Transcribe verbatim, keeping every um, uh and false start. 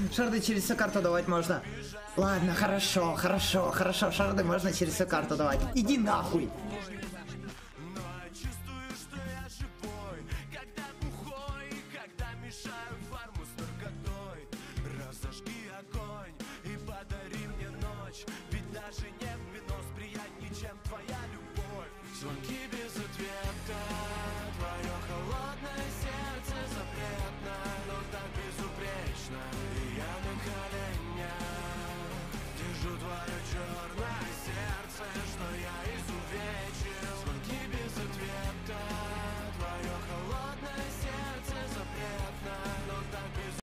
Шарды через всю карту давать можно. Ладно, хорошо, хорошо, хорошо. Шарды можно через всю карту давать. Иди нахуй. Звонки